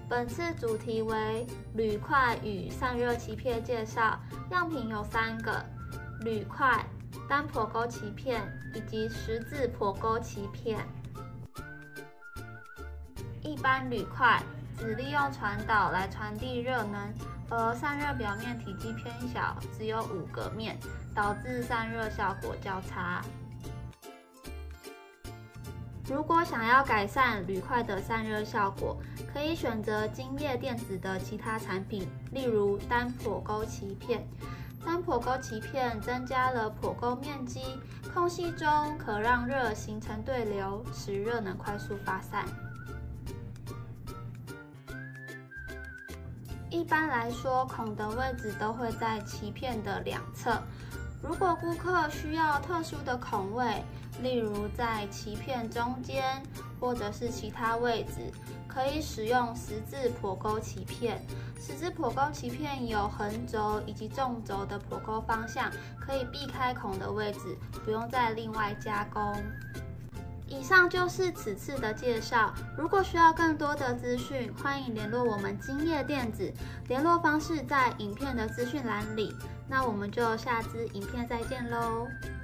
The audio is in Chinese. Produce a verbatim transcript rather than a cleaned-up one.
本次主题为铝块与散热鳍片介绍，样品有三个：铝块、单剖钩鳍片以及十字剖钩鳍片。一般铝块只利用传导来传递热能，而散热表面体积偏小，只有五个面，导致散热效果较差。如果想要改善铝块的散热效果，可以选择金业电子的其他产品，例如单剖钩鳍片。单剖钩鳍片增加了剖钩面积，空隙中可让热形成对流，使热能快速发散。一般来说，孔的位置都会在鳍片的两侧。如果顾客需要特殊的孔位，例如在鳍片中间或者是其他位置，可以使用十字剖钩鳍片。十字剖钩鳍片有横轴以及纵轴的剖钩方向，可以避开孔的位置，不用再另外加工。以上就是此次的介绍。如果需要更多的资讯，欢迎联络我们金业电子，联络方式在影片的资讯栏里。那我们就下支影片再见喽。